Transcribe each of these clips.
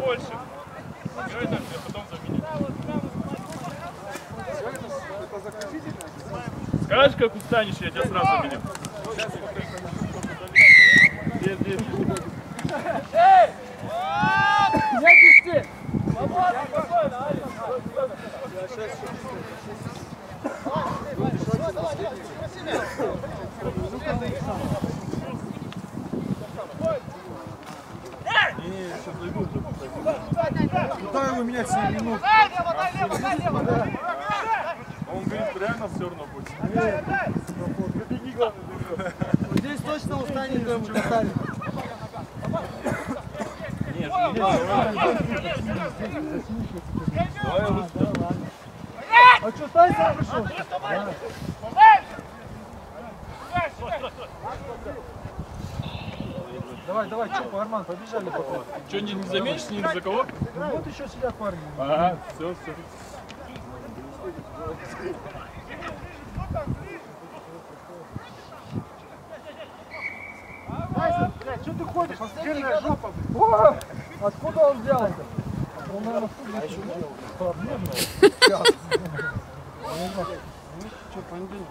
больше. Все это все потом заменить. Скажешь, как устанешь, я тебя сразу заменю. Здесь. Эй! Не 10! Свободно, спокойно, Куда его менять 7 минут? Он говорит, реально все равно будет. Вот здесь точно устанет, прям устанет. Нет, давай. А что, Стань сам пришел? Давай, что, Арман, побежали пока. Что, не заменишь ни за кого? Ну вот еще сидят парни. Ага, все. Тайсон, блядь, что ты ходишь? Жирная жопа, блядь. О! Откуда он взялся? Он, наверное, в еще делал. Сейчас. Что, понедельник?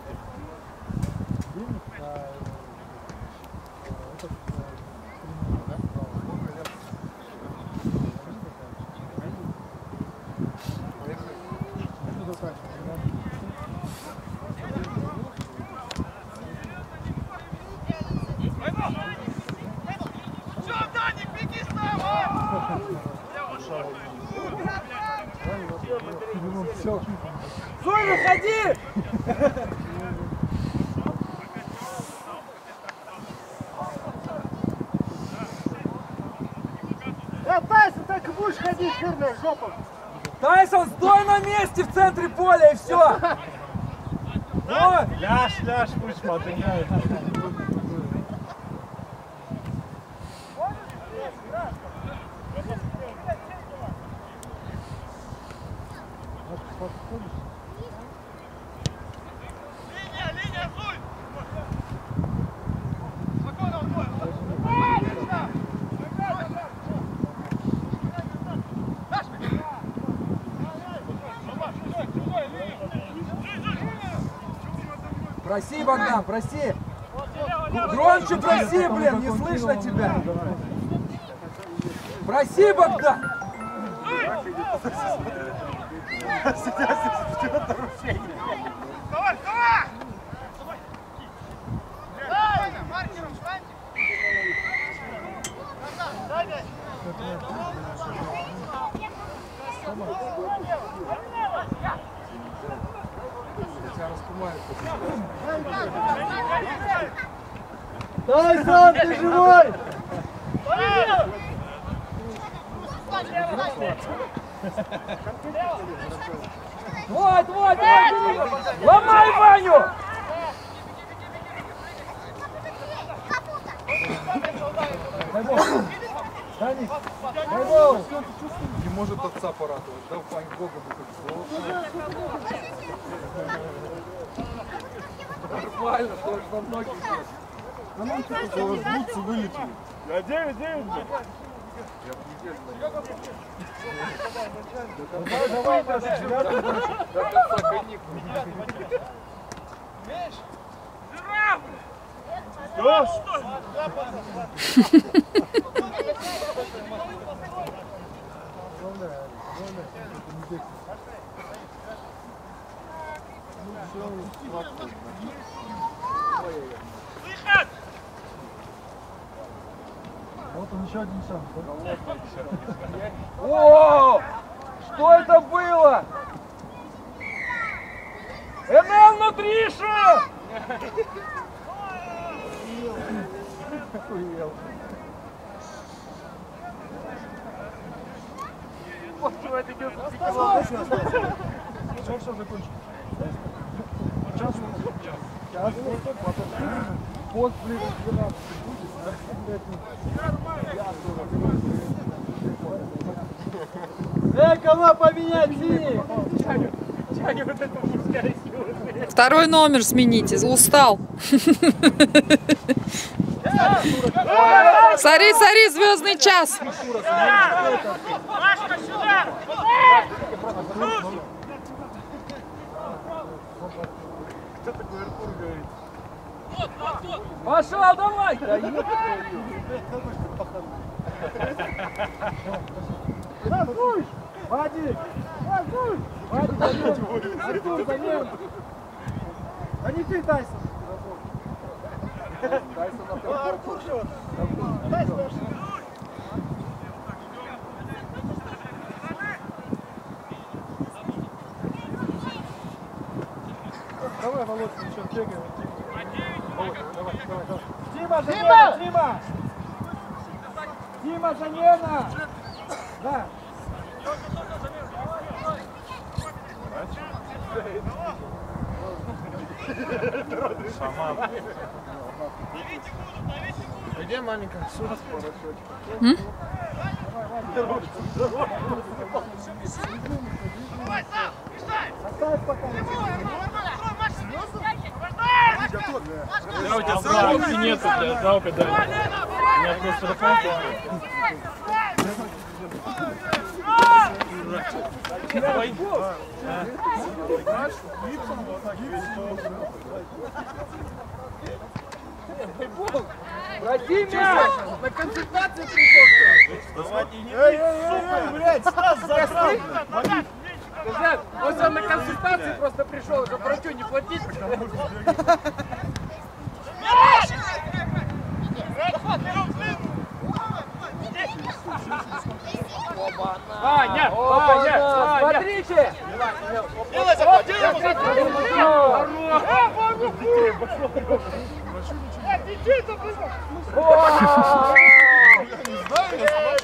Зуй, выходи! Тайсон, так и будешь ходить, жирная жопа. Тайсон, стой на месте в центре поля и все! Ляж, пусть мотыняет. Линия, Зуй! Проси, Богдан, проси! Громче проси, блин, не слышно тебя! Проси, Богдан! Давай! Маркером встаньте! Тайсон, ты живой! Твой! Ломай Ваню! Даник, дай гол! Не может отца порадовать, да, Вань Бога Нормально, тоже во многих есть. А нам что-то бутсы вылетели. Я 9. Давай, Маша, 9 до конца каникул. Выход! Вот он, еще один шанс. О! Что это было? НЛ внутриша! Охуел. Все закончилось. Сейчас. Пост, блин, 12 будет. Кого поменять, синий? Тянет вот эту мужская сила. Второй номер смените, устал. Смотри, смотри, звездный час. Машка, сюда! Пошел, давай! Вадик! Вадик, Артур, за ним! А не ты, Тайсон! Артур же! Давай, Володь, еще бегаем. Дима, замена! Дима! Дима, замена! Да! Где маленькая? Оставь пока. Да, у тебя сразу нету, блядь, жалко, да. У меня просто телефон. Проси мяч! На консультацию пришел! Блядь, Стас забрал! Скажи, вот он на консультации просто пришел, уже врачу не платить. Ваня! Ваня! Смотрите! Делай заход! Детей-то, блин!